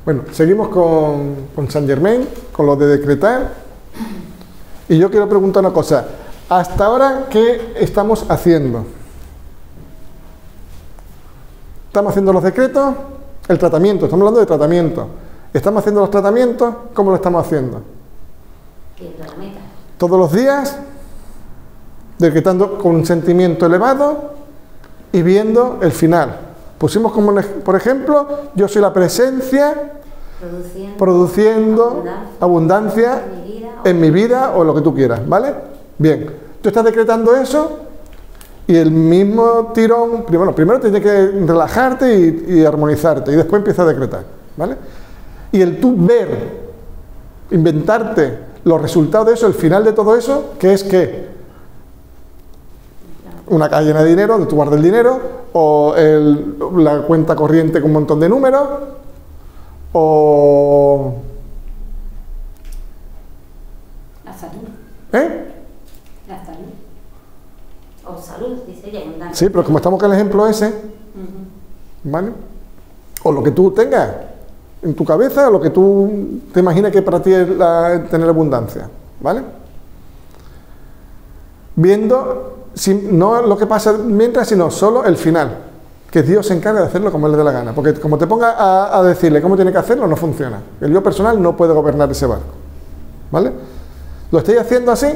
Bueno, seguimos con Saint Germain, con lo de decretar. Y yo quiero preguntar una cosa. Hasta ahora, ¿qué estamos haciendo? ¿Estamos haciendo los decretos? El tratamiento, estamos hablando de tratamiento. ¿Estamos haciendo los tratamientos? ¿Cómo lo estamos haciendo? Todos los días, decretando con un sentimiento elevado y viendo el final. Pusimos como, por ejemplo, yo soy la presencia produciendo abundancia en mi vida o lo que tú quieras, ¿vale? Bien, tú estás decretando eso y el mismo tirón, primero tienes que relajarte y armonizarte y después empieza a decretar, ¿vale? Y el tú ver, inventarte los resultados de eso, el final de todo eso, que es que una caja llena de dinero, donde tú guardas el dinero, o la cuenta corriente con un montón de números, o... La salud. ¿Eh? La salud. O salud, dice ella. Sí, pero como estamos con el ejemplo ese, ¿vale? O lo que tú tengas en tu cabeza, o lo que tú te imaginas que para ti es tener abundancia, ¿vale? Viendo... no lo que pasa mientras, sino solo el final, que Dios se encarga de hacerlo como Él le dé la gana, porque como te ponga a decirle cómo tiene que hacerlo, no funciona. El yo personal no puede gobernar ese barco, ¿vale? ¿Lo estáis haciendo así?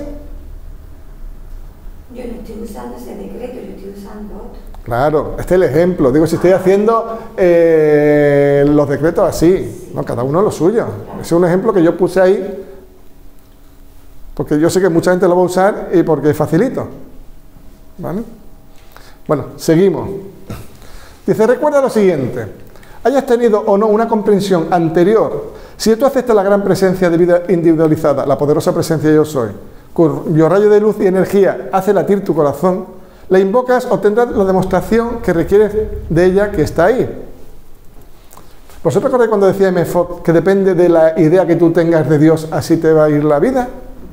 Yo no estoy usando ese decreto, yo estoy usando otro. Claro, este es el ejemplo. Digo, si estáis haciendo los decretos así, ¿no? Cada uno lo suyo. Ese es un ejemplo que yo puse ahí, porque yo sé que mucha gente lo va a usar y porque es facilito. ¿Vale? Bueno, seguimos. Dice, recuerda lo siguiente. Hayas tenido o no una comprensión anterior, si tú aceptas la gran presencia de vida individualizada, la poderosa presencia yo soy, cuyo rayo de luz y energía hace latir tu corazón, la invocas, obtendrás la demostración que requieres de ella que está ahí. ¿Vosotros recordáis cuando decía M. Fox que depende de la idea que tú tengas de Dios, así te va a ir la vida?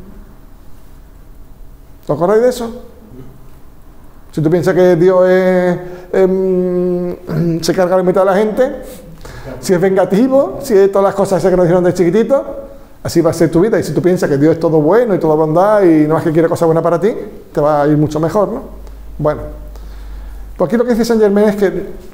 ¿Os acordáis de eso? Si tú piensas que Dios se carga la mitad de la gente, si es vengativo, si es todas las cosas esas que nos dijeron de chiquitito, así va a ser tu vida. Y si tú piensas que Dios es todo bueno y toda bondad y no más que quiere cosas buenas para ti, te va a ir mucho mejor, ¿no? Bueno, pues aquí lo que dice Saint Germain es que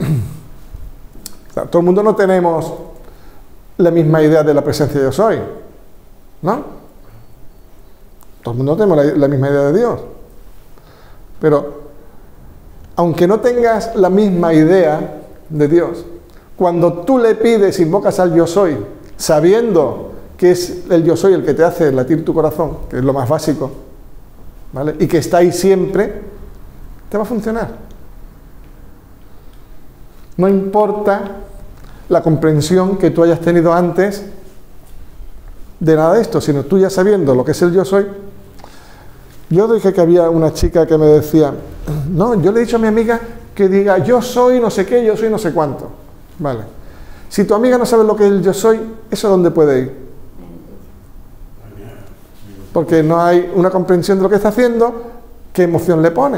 o sea, todo el mundo no tenemos la misma idea de la presencia de yo soy, ¿no? Todo el mundo no tenemos la misma idea de Dios. Pero aunque no tengas la misma idea de Dios, cuando tú le pides, invocas al yo soy, sabiendo que es el yo soy el que te hace latir tu corazón, que es lo más básico, ¿vale? Y que está ahí siempre, te va a funcionar. No importa la comprensión que tú hayas tenido antes de nada de esto, sino tú ya sabiendo lo que es el yo soy. Yo dije que había una chica que me decía, no, yo le he dicho a mi amiga que diga yo soy no sé qué, yo soy no sé cuánto. Vale. Si tu amiga no sabe lo que es el yo soy, ¿eso dónde puede ir? Porque no hay una comprensión de lo que está haciendo, ¿qué emoción le pone?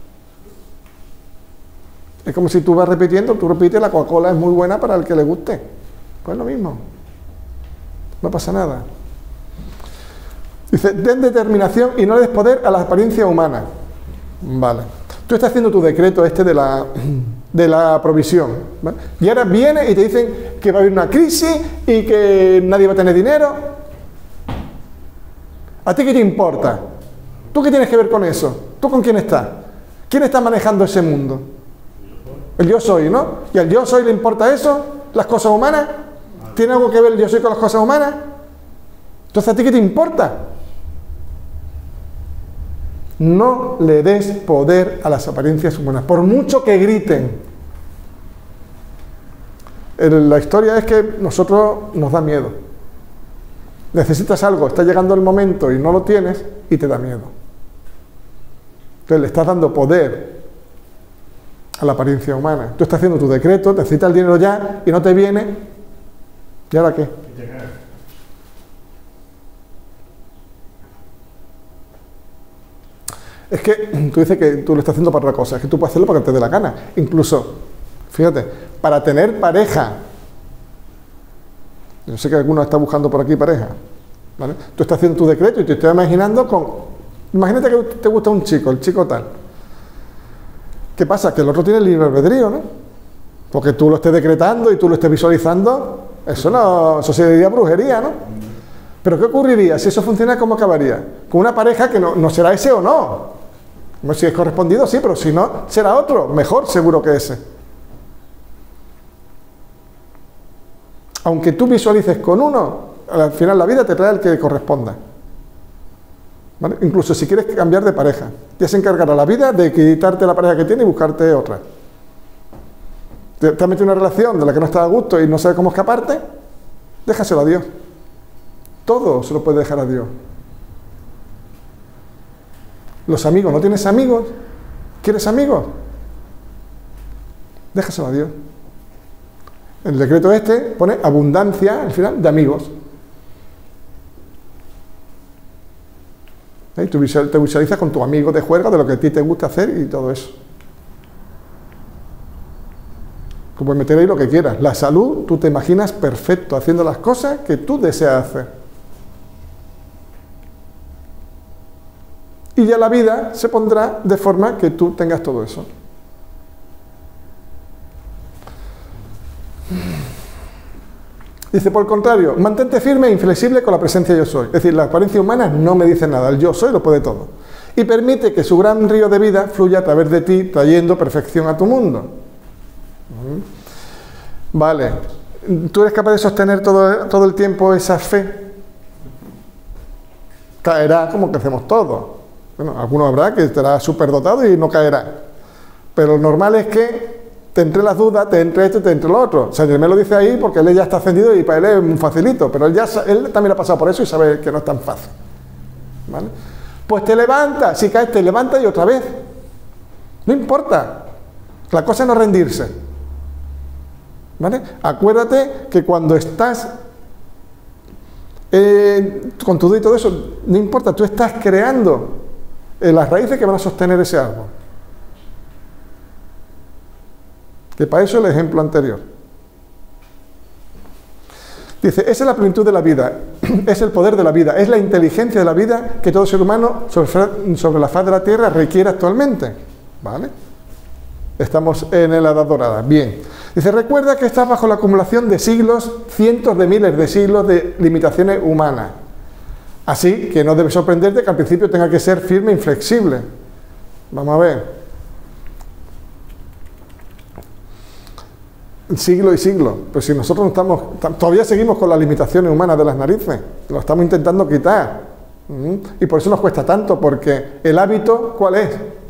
Es como si tú vas repitiendo, tú repites, la Coca-Cola es muy buena para el que le guste. Pues lo mismo. No pasa nada. Dice, den determinación y no les poder a la apariencia humana. Vale. Tú estás haciendo tu decreto este de la provisión, ¿vale? Y ahora viene y te dicen que va a haber una crisis y que nadie va a tener dinero. ¿A ti qué te importa? ¿Tú qué tienes que ver con eso? ¿Tú con quién estás? ¿Quién está manejando ese mundo? El yo soy, ¿no? ¿Y al yo soy le importa eso? ¿Las cosas humanas? ¿Tiene algo que ver el yo soy con las cosas humanas? Entonces, ¿a ti qué te importa? No le des poder a las apariencias humanas, por mucho que griten. La historia es que nosotros nos da miedo. Necesitas algo, está llegando el momento y no lo tienes y te da miedo. Entonces le estás dando poder a la apariencia humana. Tú estás haciendo tu decreto, necesitas el dinero ya y no te viene. ¿Y ahora qué? Es que tú dices que tú lo estás haciendo para otra cosa, es que tú puedes hacerlo para que te dé la gana. Incluso, fíjate, para tener pareja, Yo sé que alguno está buscando por aquí pareja, ¿vale? Tú estás haciendo tu decreto y te estoy imaginando con... Imagínate que te gusta un chico, el chico tal. ¿Qué pasa? Que el otro tiene libre albedrío, ¿no? Porque tú lo estés decretando y tú lo estés visualizando, eso sería brujería, ¿no? Pero ¿qué ocurriría? Si eso funciona, ¿cómo acabaría? Con una pareja que no será ese o no. Si es correspondido, sí, pero si no, será otro, mejor seguro que ese. Aunque tú visualices con uno, al final la vida te trae el que corresponda. ¿Vale? Incluso si quieres cambiar de pareja, ya se encargará la vida de quitarte la pareja que tiene y buscarte otra. Te has metido en una relación de la que no estás a gusto y no sabes cómo escaparte, déjaselo a Dios. Todo se lo puede dejar a Dios. Los amigos, ¿no tienes amigos? ¿Quieres amigos? Déjaselo a Dios. El decreto este pone abundancia, al final, de amigos. ¿Eh? Tú te visualizas con tu amigo de juerga, de lo que a ti te gusta hacer y todo eso. Tú puedes meter ahí lo que quieras. La salud, tú te imaginas perfecto, haciendo las cosas que tú deseas hacer. Y ya la vida se pondrá de forma que tú tengas todo eso. Dice, por el contrario, mantente firme e inflexible con la presencia yo soy. Es decir, la apariencia humana no me dice nada, el yo soy lo puede todo. Y permite que su gran río de vida fluya a través de ti, trayendo perfección a tu mundo. Vale, ¿tú eres capaz de sostener todo el tiempo esa fe? Caerá como que hacemos todos. Bueno, alguno habrá que estará superdotado y no caerá. Pero lo normal es que te entre las dudas, te entre esto y te entre lo otro. San Germán lo dice ahí porque él ya está ascendido y para él es muy facilito, pero él también ha pasado por eso y sabe que no es tan fácil. ¿Vale? Pues te levantas, si caes te levantas y otra vez. No importa. La cosa es no rendirse. ¿Vale? Acuérdate que cuando estás con tu duda y todo eso, no importa, tú estás creando las raíces que van a sostener ese árbol. Que para eso el ejemplo anterior. Dice, esa es la plenitud de la vida, es el poder de la vida, es la inteligencia de la vida que todo ser humano sobre la faz de la tierra requiere actualmente. ¿Vale? Estamos en la edad dorada. Bien. Dice, recuerda que estás bajo la acumulación de siglos, cientos de miles de siglos de limitaciones humanas. Así que no debe sorprenderte que al principio tenga que ser firme e inflexible. Vamos a ver. Siglo y siglo. Pues si nosotros no estamos, todavía seguimos con las limitaciones humanas de las narices. Lo estamos intentando quitar. Y por eso nos cuesta tanto, porque el hábito, ¿cuál es?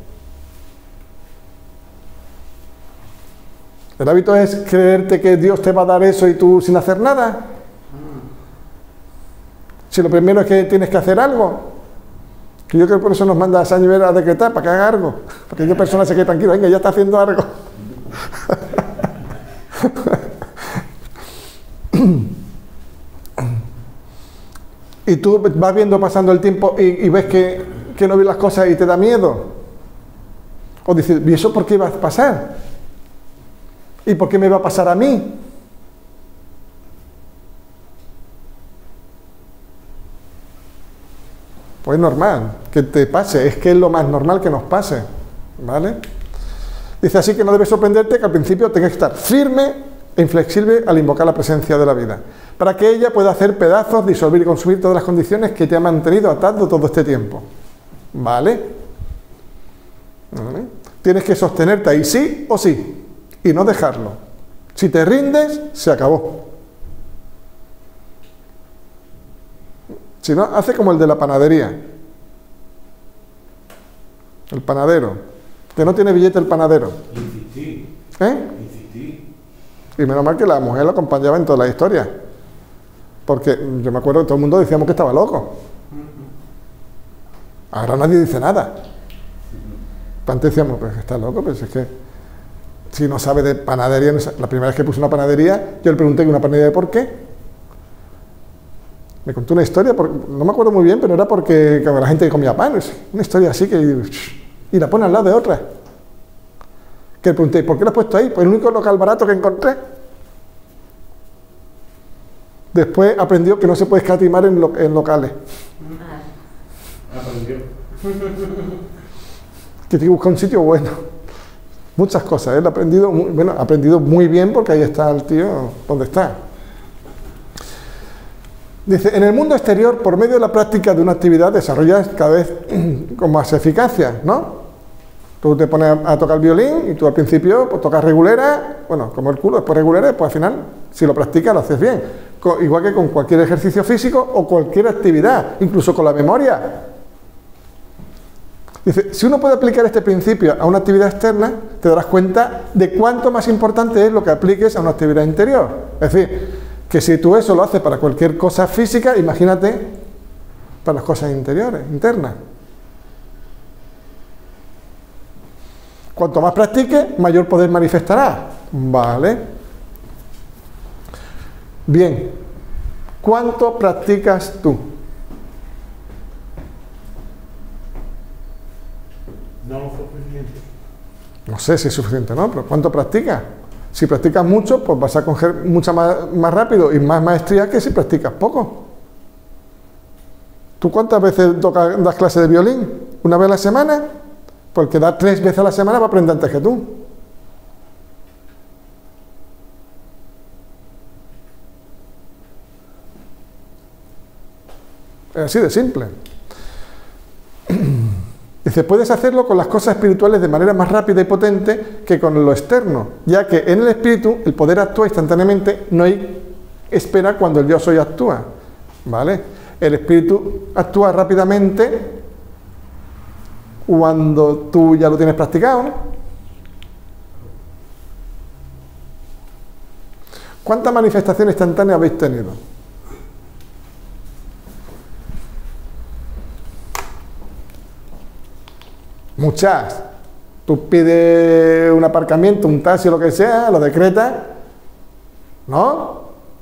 El hábito es creerte que Dios te va a dar eso y tú sin hacer nada. Si lo primero es que tienes que hacer algo. Que yo creo que por eso nos manda a San Iber a decretar, para que haga algo. Para que yo persona se quede tranquilo, venga, ya está haciendo algo. Y tú vas viendo pasando el tiempo y ves que no ves las cosas y te da miedo. O dices, ¿y eso por qué va a pasar? ¿Y por qué me va a pasar a mí? Pues es normal que te pase, es que es lo más normal que nos pase, ¿vale? Dice, así que no debes sorprenderte que al principio tengas que estar firme e inflexible al invocar la presencia de la vida, para que ella pueda hacer pedazos, disolver y consumir todas las condiciones que te han mantenido atado todo este tiempo, ¿vale? ¿Vale? Tienes que sostenerte ahí sí o sí, y no dejarlo. Si te rindes, se acabó. Si no, hace como el de la panadería. El panadero. Que no tiene billete el panadero. Insistí. Insistí. Y menos mal que la mujer lo acompañaba en toda la historia. Porque yo me acuerdo que todo el mundo decíamos que estaba loco. Ahora nadie dice nada. Antes decíamos, pues está loco, pues es que si no sabe de panadería, no sabe. La primera vez que puse una panadería, yo le pregunté que una panadería de por qué. Me contó una historia, no me acuerdo muy bien, pero era porque la gente comía pan, una historia así que... Y la pone al lado de otra. Que le pregunté, ¿por qué la has puesto ahí? Pues el único local barato que encontré. Después aprendió que no se puede escatimar en locales. Aprendió. Que tiene que buscar un sitio bueno. Muchas cosas. Él ha aprendido, ha aprendido muy bien porque ahí está el tío donde está. Dice, en el mundo exterior, por medio de la práctica de una actividad, desarrollas cada vez con más eficacia, ¿no? Tú te pones a tocar el violín y tú al principio pues, tocas regulera, bueno, como el culo, después regulera, pues al final, si lo practicas, lo haces bien. Igual que con cualquier ejercicio físico o cualquier actividad, incluso con la memoria. Dice, si uno puede aplicar este principio a una actividad externa, te darás cuenta de cuánto más importante es lo que apliques a una actividad interior. Es decir, que si tú eso lo haces para cualquier cosa física, imagínate para las cosas interiores, internas. Cuanto más practiques, mayor poder manifestará. Vale. Bien. ¿Cuánto practicas tú? No fue suficiente. No sé si es suficiente o no, pero ¿cuánto practicas? Si practicas mucho, pues vas a coger mucha más rápido y más maestría que si practicas poco. ¿Tú cuántas veces das clase de violín? ¿Una vez a la semana? Pues el que da 3 veces a la semana va a aprender antes que tú. Es así de simple. Dice, puedes hacerlo con las cosas espirituales de manera más rápida y potente que con lo externo, ya que en el espíritu el poder actúa instantáneamente, no hay espera cuando el yo soy actúa. ¿Vale? El espíritu actúa rápidamente cuando tú ya lo tienes practicado, ¿no? ¿Cuántas manifestaciones instantáneas habéis tenido? Muchas. Tú pides un aparcamiento, un taxi o lo que sea, lo decretas, ¿no?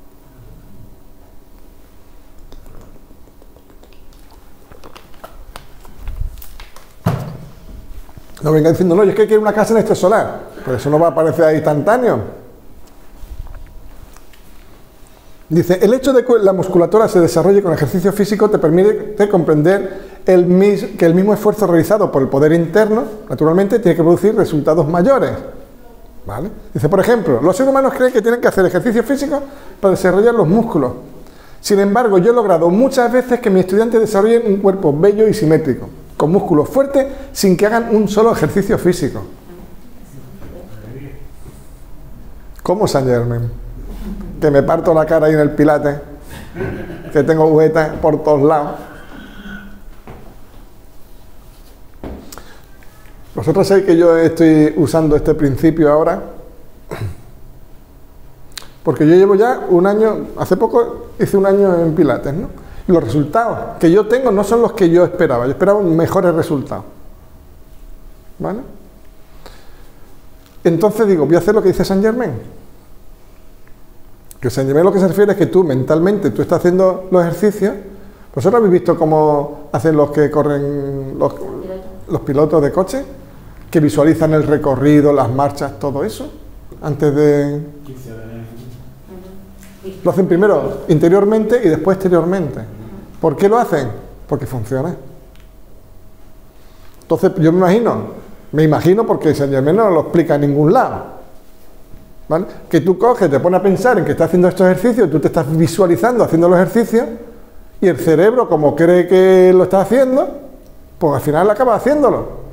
No venga diciendo, no, yo es que quiero una casa en este solar. Pues eso no va a aparecer ahí instantáneo. Dice, el hecho de que la musculatura se desarrolle con ejercicio físico te permite comprender que el mismo esfuerzo realizado por el poder interno, naturalmente, tiene que producir resultados mayores. ¿Vale? Dice, por ejemplo, los seres humanos creen que tienen que hacer ejercicio físico para desarrollar los músculos. Sin embargo, yo he logrado muchas veces que mis estudiantes desarrollen un cuerpo bello y simétrico, con músculos fuertes, sin que hagan un solo ejercicio físico. ¿Cómo Saint Germain? Que me parto la cara ahí en el pilate, que tengo agujetas por todos lados. Vosotros sabéis que yo estoy usando este principio ahora, porque yo llevo ya un año, hace poco hice un año en pilates, ¿no? Y los resultados que yo tengo no son los que yo esperaba mejores resultados. ¿Vale? Entonces digo, voy a hacer lo que dice Saint Germain. Que Saint Germain lo que se refiere es que tú mentalmente, tú estás haciendo los ejercicios. ¿Vosotros habéis visto cómo hacen los que corren los pilotos de coche? Que visualizan el recorrido, las marchas, todo eso, antes de... Lo hacen primero interiormente y después exteriormente. ¿Por qué lo hacen? Porque funciona. Entonces yo me imagino porque Saint Germain no lo explica en ningún lado. ¿Vale? Que tú coges, te pones a pensar en que estás haciendo estos ejercicios, tú te estás visualizando haciendo los ejercicios y el cerebro, como cree que lo está haciendo, pues al final acaba haciéndolo.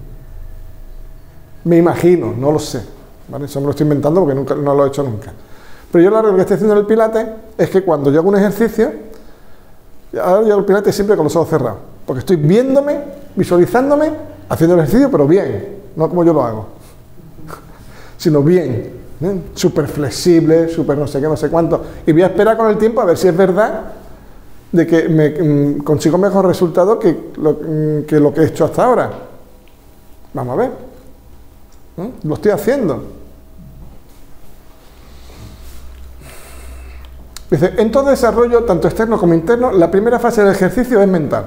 Me imagino, no lo sé, ¿vale? Eso me lo estoy inventando porque no lo he hecho nunca. Pero yo lo que estoy haciendo en el pilates es que cuando yo hago un ejercicio, ahora yo hago el pilates siempre con los ojos cerrados, porque estoy viéndome, visualizándome, haciendo el ejercicio, pero bien, no como yo lo hago, sino bien, ¿eh? Súper flexible, súper no sé qué, no sé cuánto, y voy a esperar con el tiempo a ver si es verdad de que me consigo mejor resultado que lo que he hecho hasta ahora. Vamos a ver. Lo estoy haciendo. Dice, en todo desarrollo, tanto externo como interno, la primera fase del ejercicio es mental.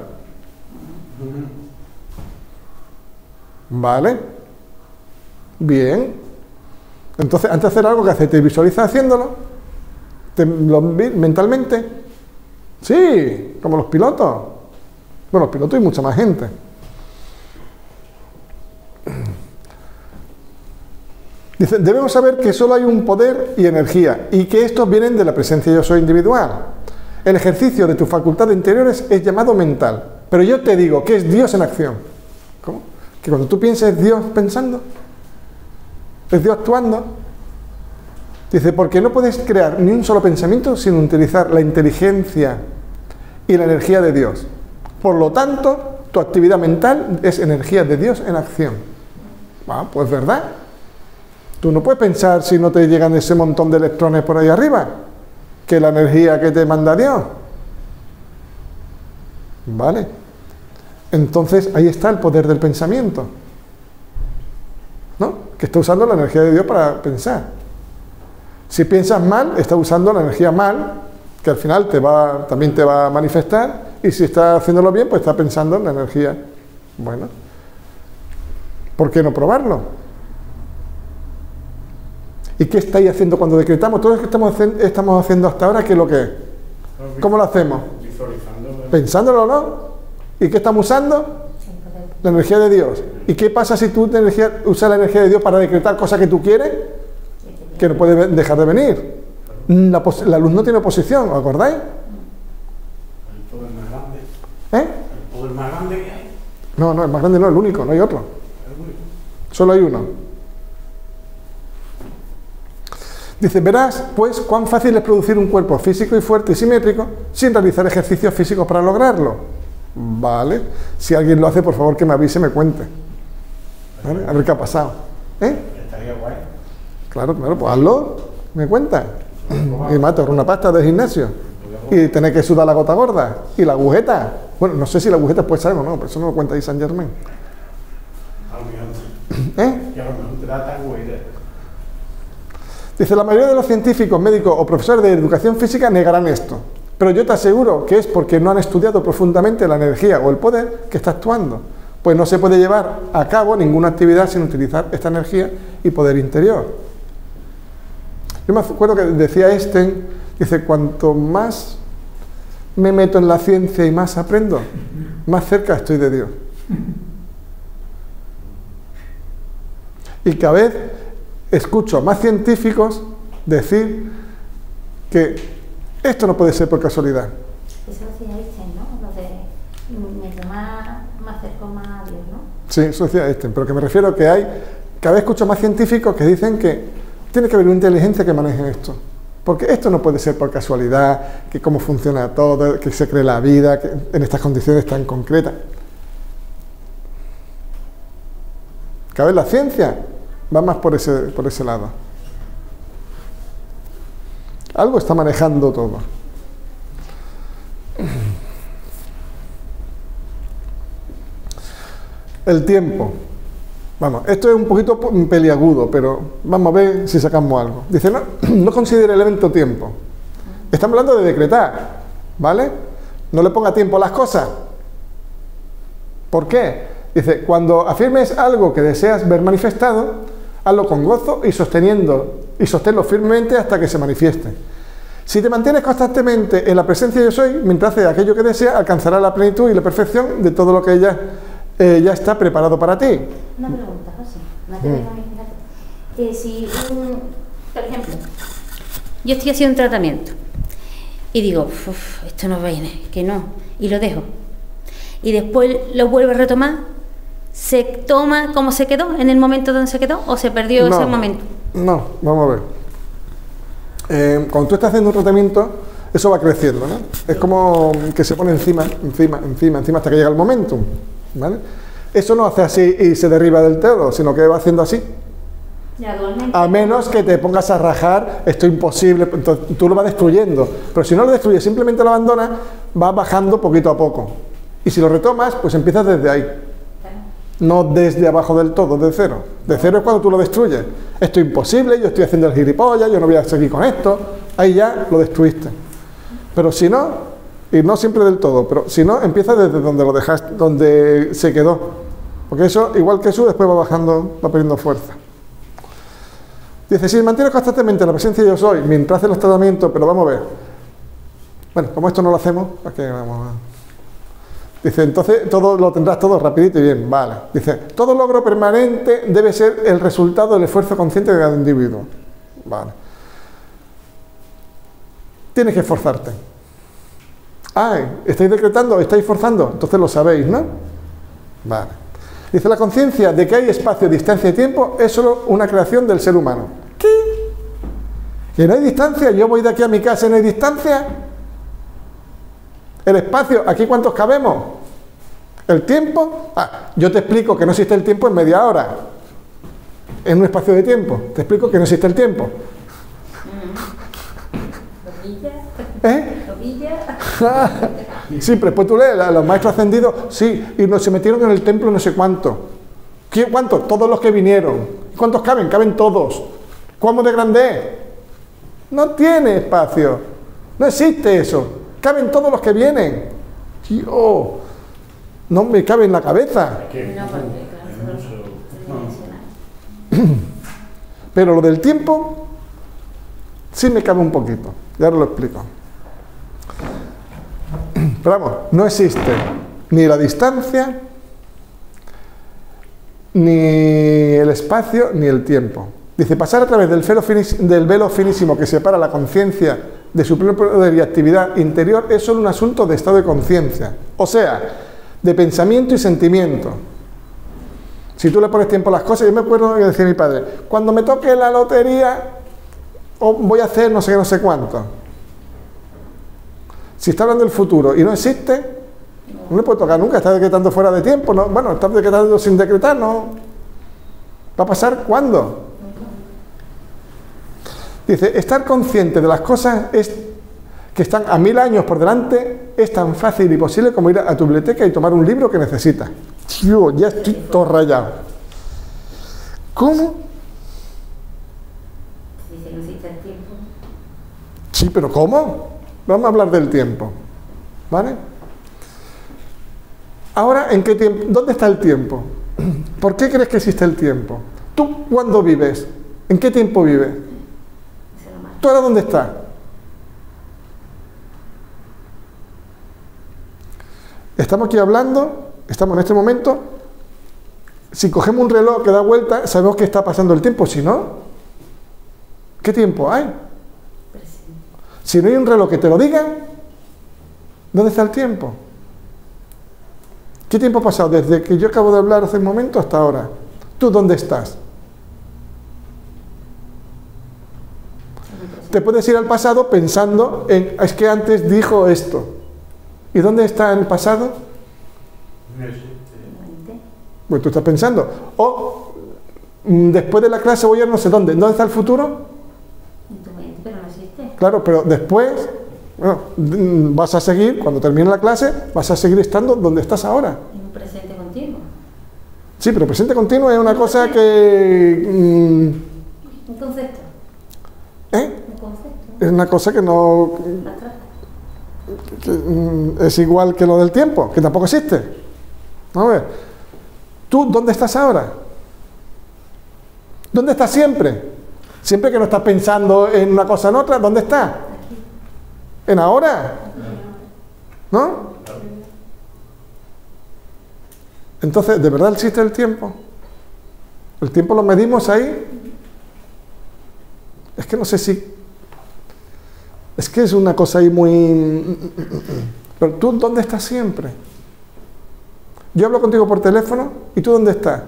¿Vale? Bien. Entonces, antes de hacer algo, ¿qué haces? Te visualizas haciéndolo Mentalmente, sí, como los pilotos. Bueno, los pilotos y mucha más gente. Dice, debemos saber que solo hay un poder y energía y que estos vienen de la presencia yo soy individual. El ejercicio de tus facultades interiores es llamado mental. Pero yo te digo que es Dios en acción. ¿Cómo? Que cuando tú piensas es Dios pensando, es Dios actuando. Dice, porque no puedes crear ni un solo pensamiento sin utilizar la inteligencia y la energía de Dios. Por lo tanto, tu actividad mental es energía de Dios en acción. Ah, pues verdad. Tú no puedes pensar si no te llegan ese montón de electrones por ahí arriba, que la energía que te manda Dios. ¿Vale? Entonces, ahí está el poder del pensamiento, ¿no? Que está usando la energía de Dios para pensar. Si piensas mal, está usando la energía mal, que al final también te va a manifestar, y si está haciéndolo bien, pues está pensando en la energía. Bueno, ¿por qué no probarlo? ¿Y qué estáis haciendo cuando decretamos? Todo lo que estamos haciendo hasta ahora, ¿qué es lo que es? ¿Cómo lo hacemos? Pensándolo, ¿no? ¿Y qué estamos usando? La energía de Dios. ¿Y qué pasa si tú usas la energía de Dios para decretar cosas que tú quieres? Que no puede dejar de venir. La luz no tiene oposición, ¿os acordáis? El poder más grande. ¿Eh? El poder más grande que hay. No, el más grande no, el único, no hay otro. El único. Solo hay uno. Dice, verás, pues, cuán fácil es producir un cuerpo físico y fuerte y simétrico sin realizar ejercicios físicos para lograrlo. Vale. Si alguien lo hace, por favor, que me avise y me cuente. ¿Vale? A ver qué ha pasado. Estaría guay. Claro, pues hazlo, me cuenta. Y mate una pasta de gimnasio. Y tener que sudar la gota gorda. Y la agujeta. Bueno, no sé si la agujeta puede ser o no, pero eso no lo cuenta ahí Saint Germain. Que a lo mejor te da tan buena idea. Dice, la mayoría de los científicos, médicos o profesores de educación física negarán esto. Pero yo te aseguro que es porque no han estudiado profundamente la energía o el poder que está actuando. Pues no se puede llevar a cabo ninguna actividad sin utilizar esta energía y poder interior. Yo me acuerdo que decía Einstein, dice, cuanto más me meto en la ciencia y más aprendo, más cerca estoy de Dios. Y cada vez escucho a más científicos decir que esto no puede ser por casualidad. Eso decía Einstein, ¿no? Lo de mientras más cerca más a Dios, ¿no? Sí, eso decía Einstein, pero que me refiero que cada vez escucho más científicos que dicen que tiene que haber una inteligencia que maneje esto. Porque esto no puede ser por casualidad, que cómo funciona todo, que se cree la vida, que en estas condiciones tan concretas. Cada vez la ciencia va más por ese lado. Algo está manejando todo. El tiempo. Vamos, esto es un poquito peliagudo, pero vamos a ver si sacamos algo. Dice, no considere el evento tiempo. Estamos hablando de decretar, ¿vale? No le ponga tiempo a las cosas. ¿Por qué? Dice, cuando afirmes algo que deseas ver manifestado, hazlo con gozo y sosténlo firmemente hasta que se manifieste. Si te mantienes constantemente en la presencia de yo soy, mientras haces aquello que deseas, alcanzarás la plenitud y la perfección de todo lo que ya está preparado para ti. Una pregunta, José. Si, por ejemplo, yo estoy haciendo un tratamiento y digo, esto no viene, que no, y lo dejo. Y después lo vuelvo a retomar, ¿se toma como se quedó en el momento donde se quedó o se perdió ese momento? No, vamos a ver. Cuando tú estás haciendo un tratamiento, eso va creciendo, ¿no? Es como que se pone encima hasta que llega el momentum, ¿vale? Eso no hace así y se derriba del todo, sino que va haciendo así. A menos que te pongas a rajar, esto es imposible, entonces tú lo vas destruyendo. Pero si no lo destruyes, simplemente lo abandonas, va bajando poquito a poco. Y si lo retomas, pues empiezas desde ahí. No desde abajo del todo, de cero. De cero es cuando tú lo destruyes. Esto es imposible, yo estoy haciendo el gilipollas, yo no voy a seguir con esto. Ahí ya lo destruiste. Pero si no, y no siempre del todo, pero si no, empieza desde donde lo dejaste, donde se quedó. Porque eso, igual que eso, después va bajando, va perdiendo fuerza. Dice, si mantienes constantemente la presencia de yo soy, mientras haces los tratamientos, pero vamos a ver. Bueno, como esto no lo hacemos, ¿para qué vamos a...? Dice, entonces todo lo tendrás todo rapidito y bien, vale. Dice, todo logro permanente debe ser el resultado del esfuerzo consciente de cada individuo. Vale. Tienes que esforzarte. Ay, ¿estáis decretando? ¿Estáis forzando? Entonces lo sabéis, ¿no? Vale. Dice, la conciencia de que hay espacio, distancia y tiempo es solo una creación del ser humano. ¿Qué? ¿Que no hay distancia? ¿Yo voy de aquí a mi casa y no hay distancia? ¿El espacio? ¿Aquí cuántos cabemos? ¿El tiempo? Ah, yo te explico que no existe el tiempo en media hora. En un espacio de tiempo. Te explico que no existe el tiempo. ¿Eh? Sí, pero después tú lees, los maestros ascendidos, sí, y no, se metieron en el templo no sé cuánto. ¿Cuántos? Todos los que vinieron. ¿Cuántos caben? Caben todos. ¿Cómo de grande es? No tiene espacio. No existe eso. Caben todos los que vienen. Dios, no me cabe en la cabeza. Pero lo del tiempo sí me cabe un poquito. Y ahora lo explico. Pero vamos, no existe ni la distancia, ni el espacio, ni el tiempo. Dice, pasar a través del velo finísimo que separa la conciencia de su propio poder y actividad interior es solo un asunto de estado de conciencia. O sea, de pensamiento y sentimiento. Si tú le pones tiempo a las cosas, yo me acuerdo que decía mi padre, cuando me toque la lotería, voy a hacer no sé qué, no sé cuánto. Si está hablando del futuro y no existe, no le puede tocar nunca, está decretando fuera de tiempo, ¿no? Bueno, está decretando sin decretar, ¿no? ¿Va a pasar cuándo? Dice, estar consciente de las cosas que están a 1000 años por delante es tan fácil y posible como ir a tu biblioteca y tomar un libro que necesitas. Tío, ya estoy todo rayado. ¿Cómo? Dice, no existe el tiempo. Sí, pero ¿cómo? Vamos a hablar del tiempo, ¿vale? Ahora, ¿en qué tiempo? ¿Dónde está el tiempo? ¿Por qué crees que existe el tiempo? ¿Tú cuándo vives? ¿En qué tiempo vives? ¿Tú ahora dónde estás? Estamos aquí hablando, estamos en este momento. Si cogemos un reloj que da vuelta, sabemos que está pasando el tiempo. Si no, ¿qué tiempo hay? Si no hay un reloj que te lo diga, ¿dónde está el tiempo? ¿Qué tiempo ha pasado desde que yo acabo de hablar hace un momento hasta ahora? ¿Tú dónde estás? Te puedes ir al pasado pensando en, es que antes dijo esto. ¿Y dónde está el pasado? Pues tú estás pensando. O después de la clase voy a no sé dónde. ¿Dónde está el futuro? En tu mente, pero no existe. Claro, pero después, bueno, vas a seguir, cuando termine la clase, vas a seguir estando donde estás ahora. En un presente continuo. Sí, pero presente continuo es una cosa que... Un concepto. ¿Eh? Un concepto. Es una cosa que no... es igual que lo del tiempo, que tampoco existe. Vamos a ver. ¿Tú dónde estás ahora? ¿Dónde estás siempre? Siempre que no estás pensando en una cosa en otra, ¿dónde estás? ¿En ahora? ¿No? Entonces, ¿de verdad existe el tiempo? ¿El tiempo lo medimos ahí? Es que no sé si... Es que es una cosa ahí muy... Pero tú, ¿dónde estás siempre? Yo hablo contigo por teléfono, ¿y tú dónde estás?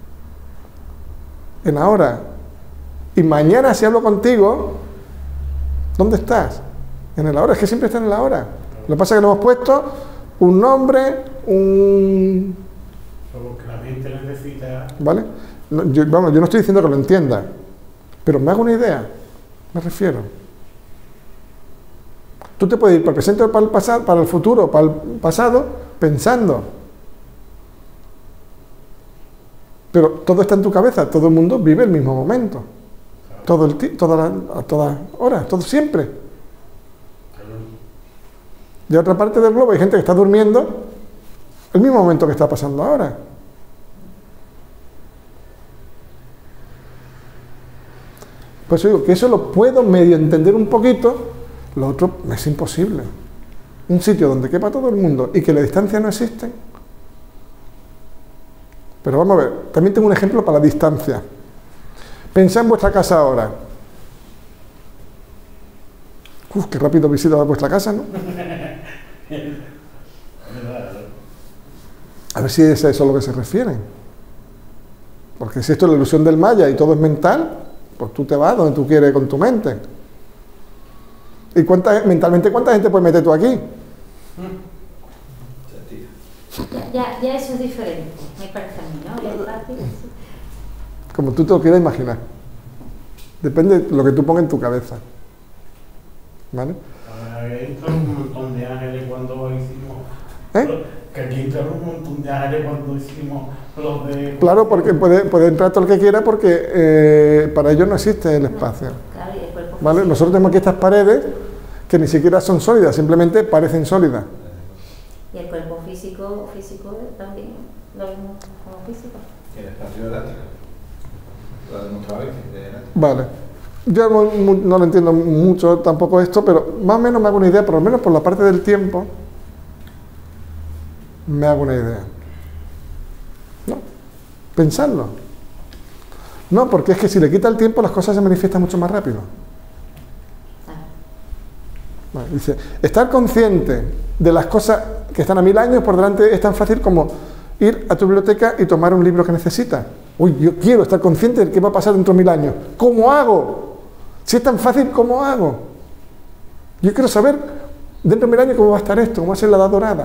En ahora. Y mañana si hablo contigo, ¿dónde estás? En el ahora, es que siempre está en el ahora. Lo que pasa es que le hemos puesto un nombre, un... Porque la mente necesita... ¿Vale? No, yo no estoy diciendo que lo entienda, pero me hago una idea, me refiero. Tú te puedes ir para el presente o para el pasado, para el futuro, para el pasado, pensando. Pero todo está en tu cabeza, todo el mundo vive el mismo momento. A todas horas, todo siempre. Y a otra parte del globo hay gente que está durmiendo el mismo momento que está pasando ahora. Por eso digo que eso lo puedo medio entender un poquito, lo otro es imposible. Un sitio donde quepa todo el mundo y que la distancia no existe. Pero vamos a ver, también tengo un ejemplo para la distancia. Pensad en vuestra casa ahora. Uf, qué rápido visita vuestra casa, ¿no? A ver si es a eso a lo que se refieren. Porque si esto es la ilusión del Maya y todo es mental, pues tú te vas donde tú quieres con tu mente. ¿Y mentalmente cuánta gente puedes meter tú aquí? Ya eso es diferente, me parece a mí, ¿no? El espacio, sí. Como tú te lo quieras imaginar. Depende de lo que tú pongas en tu cabeza. ¿Vale? Entró un montón de ángeles cuando hicimos... ¿Eh? Que aquí entraron un montón de ángeles cuando hicimos los de... Claro, porque puede entrar todo el que quiera porque para ellos no existe el espacio. Claro, y el cuerpo ¿Vale? físico. Nosotros tenemos aquí estas paredes que ni siquiera son sólidas, simplemente parecen sólidas. Y el cuerpo físico también lo vemos como físico. El espacio elástico. Lo ha demostrado hoy. Vale. Yo no lo entiendo mucho tampoco esto, pero más o menos me hago una idea, por lo menos por la parte del tiempo, me hago una idea. ¿No? Pensadlo. No, porque es que si le quita el tiempo las cosas se manifiestan mucho más rápido. Vale, dice, estar consciente de las cosas que están a 1000 años por delante es tan fácil como ir a tu biblioteca y tomar un libro que necesitas. Uy, yo quiero estar consciente de qué va a pasar dentro de 1000 años. ¿Cómo hago? Si es tan fácil, ¿cómo hago? Yo quiero saber dentro de 1000 años cómo va a estar esto, cómo va a ser la edad dorada.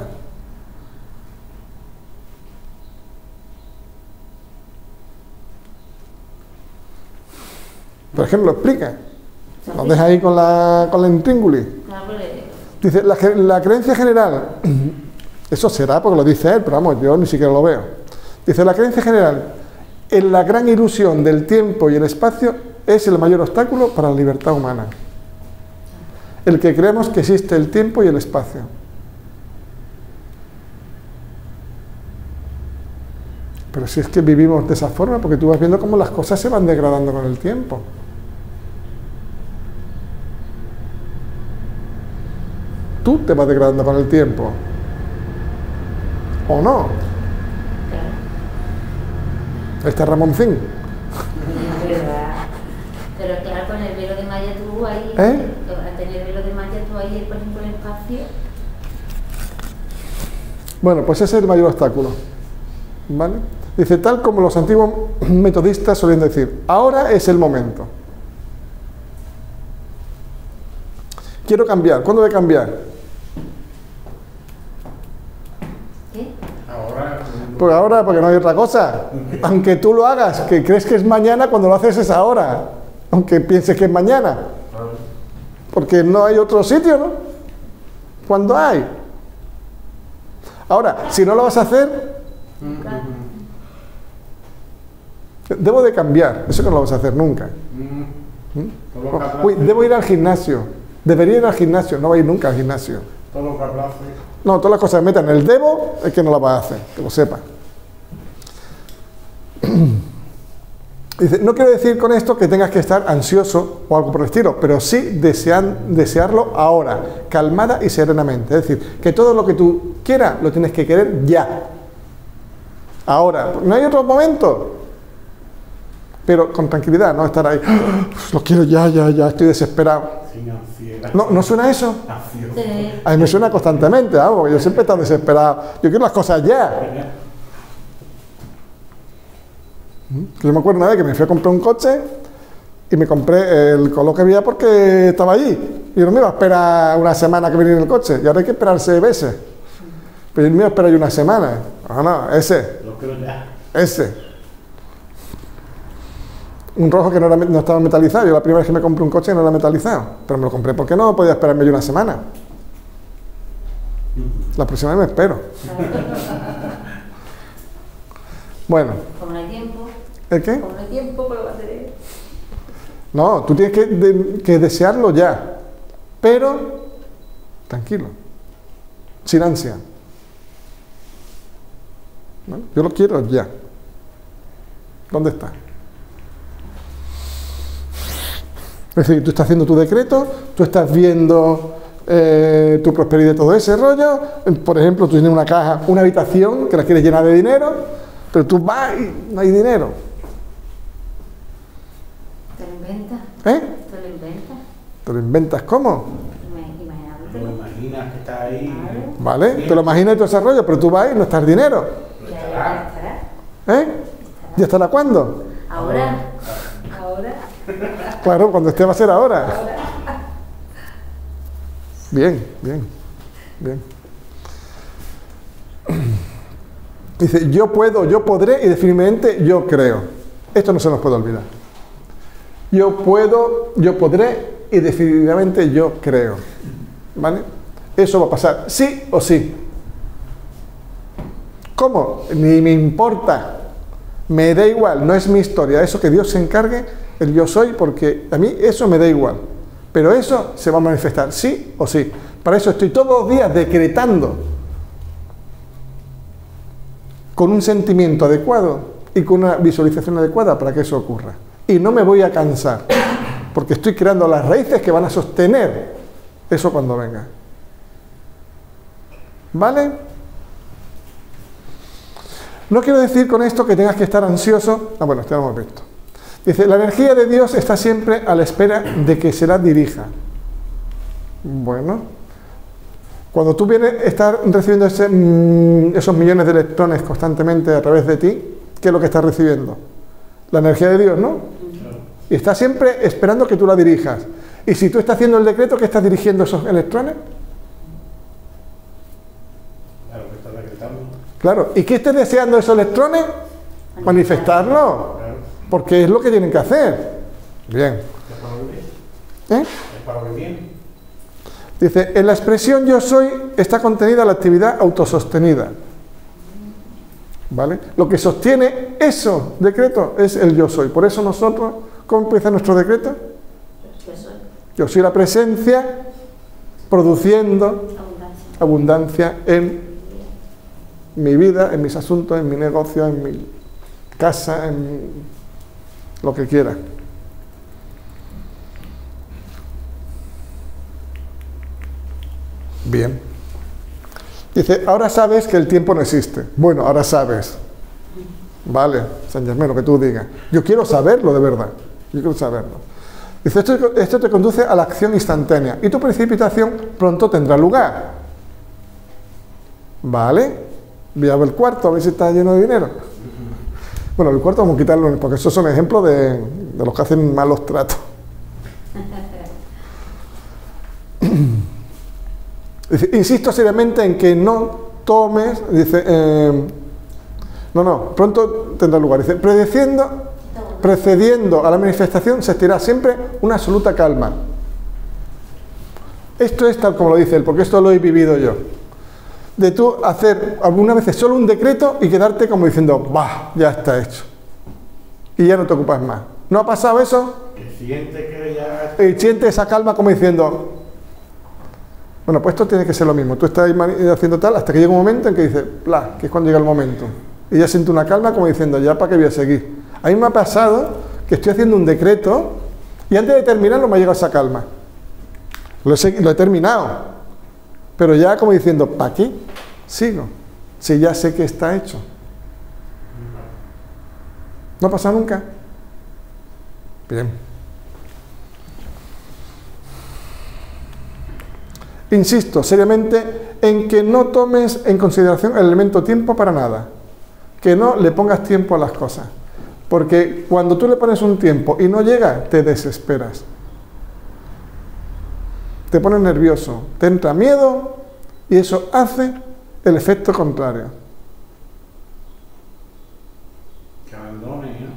Por ejemplo, explica. Lo deja ahí con la intríngulis. Dice, la creencia general, eso será porque lo dice él, pero vamos, yo ni siquiera lo veo. Dice, la creencia general en la gran ilusión del tiempo y el espacio es el mayor obstáculo para la libertad humana. El que creemos que existe el tiempo y el espacio. Pero si es que vivimos de esa forma, porque tú vas viendo cómo las cosas se van degradando con el tiempo. Tú te vas degradando con el tiempo. ¿O no? Este Ramoncín. Pero claro, con el velo de malla tú ahí, ¿Eh? al tener el velo de malla tú ahí, por ejemplo, el espacio. Bueno, pues ese es el mayor obstáculo. ¿Vale? Dice, tal como los antiguos metodistas solían decir, ahora es el momento. Quiero cambiar. ¿Cuándo voy a cambiar? ¿Qué? Ahora... Pues ahora, porque no hay otra cosa. Aunque tú lo hagas, que crees que es mañana, cuando lo haces es ahora. Aunque pienses que es mañana. Porque no hay otro sitio, ¿no? Cuando hay. Ahora, si no lo vas a hacer, debo de cambiar. Eso no lo vas a hacer nunca. Uy, debo ir al gimnasio. Debería ir al gimnasio. No va a ir nunca al gimnasio. Todo lo que hablas. No, todas las cosas que metan en el debo es que no las vas a hacer, que lo sepas. Dice, no quiero decir con esto que tengas que estar ansioso o algo por el estilo, pero sí desearlo ahora, calmada y serenamente. Es decir, que todo lo que tú quieras lo tienes que querer ya. Ahora, no hay otro momento. Pero con tranquilidad, no estar ahí, lo quiero ya, estoy desesperado. Sin ansiedad. ¿No suena eso? Ansioso. A mí me suena constantemente, porque yo siempre he estado desesperado. Yo quiero las cosas ya. Yo me acuerdo una vez que me fui a comprar un coche y me compré el color que había porque estaba allí. Y no me iba a esperar una semana que viniera el coche. Y ahora hay que esperar 6 veces. Pero yo me iba a esperar una semana. No, ese. Lo quiero ya. Ese. Un rojo que no estaba metalizado. Yo la primera vez que me compré un coche no era metalizado. Pero me lo compré porque no podía esperarme yo una semana. La próxima vez me espero. Bueno. Como no hay tiempo. ¿El qué? Como no hay tiempo, pues lo va a hacer. No, tú tienes que desearlo ya. Pero tranquilo. Sin ansia. ¿Vale? Yo lo quiero ya. ¿Dónde está? Es decir, tú estás haciendo tu decreto, tú estás viendo tu prosperidad y todo ese rollo. Por ejemplo, tú tienes una caja, una habitación que la quieres llenar de dinero, pero tú vas y no hay dinero. ¿Te lo inventas? ¿Eh? ¿Te lo inventas? ¿Te lo inventas cómo? Te lo imaginas que está ahí. ¿Vale? Te lo imaginas y todo ese rollo, pero tú vas y no está el dinero. Ya estará. ¿Eh? ¿Ya estará cuándo? Ahora. Claro, cuando esté va a ser ahora. Bien, bien, bien. Dice, yo puedo, yo podré y definitivamente yo creo. Esto no se nos puede olvidar. Yo puedo, yo podré y definitivamente yo creo. ¿Vale? Eso va a pasar, sí o sí. ¿Cómo? Ni me importa. Me da igual, no es mi historia. Eso que Dios se encargue, el yo soy, porque a mí eso me da igual. Pero eso se va a manifestar, sí o sí. Para eso estoy todos los días decretando con un sentimiento adecuado y con una visualización adecuada para que eso ocurra. Y no me voy a cansar, porque estoy creando las raíces que van a sostener eso cuando venga. ¿Vale? No quiero decir con esto que tengas que estar ansioso. Ah, bueno, ya lo hemos visto. Dice, la energía de Dios está siempre a la espera de que se la dirija. Bueno, cuando tú vienes a estar recibiendo esos millones de electrones constantemente a través de ti, ¿qué es lo que estás recibiendo? La energía de Dios, ¿no? Y está siempre esperando que tú la dirijas. Y si tú estás haciendo el decreto, ¿qué estás dirigiendo esos electrones? Claro, que estás decretando. Claro, ¿y qué estés deseando esos electrones? Manifestarlo. Porque es lo que tienen que hacer. Bien. Es para lo que viene. ¿Eh? Es para lo que viene. Dice, en la expresión yo soy está contenida la actividad autosostenida. ¿Vale? Lo que sostiene eso, decreto, es el yo soy. Por eso nosotros, ¿cómo empieza nuestro decreto? Yo soy la presencia produciendo abundancia en mi vida, en mis asuntos, en mi negocio, en mi casa, en lo que quiera. Bien. Dice, ahora sabes que el tiempo no existe. Bueno, ahora sabes. Vale, San Germán, lo que tú digas. Yo quiero saberlo de verdad. Yo quiero saberlo. Dice, esto te conduce a la acción instantánea y tu precipitación pronto tendrá lugar. Vale. Voy a ver el cuarto, a ver si está lleno de dinero. Bueno, el cuarto vamos a quitarlo porque esos son ejemplos de los que hacen malos tratos. Dice, insisto seriamente en que no tomes, dice, pronto tendrá lugar. Dice, precediendo a la manifestación se estirá siempre una absoluta calma. Esto es tal como lo dice él, porque esto lo he vivido yo. De tú hacer algunas veces solo un decreto y quedarte como diciendo, bah, ya está hecho. Y ya no te ocupas más. ¿No ha pasado eso? Y siente esa calma como diciendo, bueno, pues esto tiene que ser lo mismo. Tú estás haciendo tal hasta que llega un momento en que dices, bla, que es cuando llega el momento. Y ya siento una calma como diciendo, ya para qué voy a seguir. A mí me ha pasado que estoy haciendo un decreto y antes de terminarlo me ha llegado esa calma. Lo he terminado. Pero ya como diciendo, ¿para qué sigo? Si ya sé que está hecho. ¿No ha pasado nunca? Bien. Insisto seriamente en que no tomes en consideración el elemento tiempo para nada. Que no le pongas tiempo a las cosas. Porque cuando tú le pones un tiempo y no llega, te desesperas. Te pones nervioso, te entra miedo y eso hace el efecto contrario. Que abandone, ¿no?